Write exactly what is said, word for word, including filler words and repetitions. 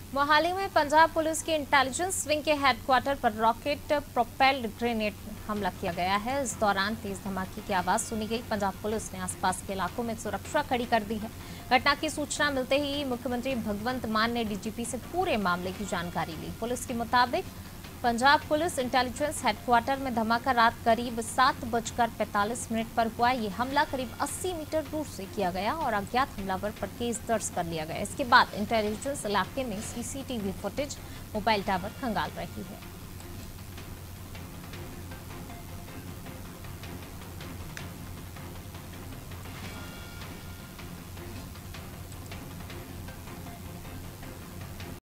मोहाली में पंजाब पुलिस के intelligence wing के हेडक्वार्टर पर रॉकेट प्रोपेल्ड ग्रेनेड हमला किया गया है। इस दौरान तेज धमाके की आवाज सुनी गई। पंजाब पुलिस ने आसपास के इलाकों में सुरक्षा खड़ी कर दी है। घटना की सूचना मिलते ही मुख्यमंत्री भगवंत मान ने डीजीपी से पूरे मामले की जानकारी ली। पुलिस के मुताबिक पंजाब पुलिस इंटेलिजेंस हेडक्वार्टर में धमाका रात करीब सात बजकर पैंतालीस मिनट पर हुआ। ये हमला करीब अस्सी मीटर दूर से किया गया और अज्ञात हमलावर पर केस दर्ज कर लिया गया। इसके बाद इंटेलिजेंस इलाके में सीसीटीवी फुटेज, मोबाइल टावर खंगाल रही है।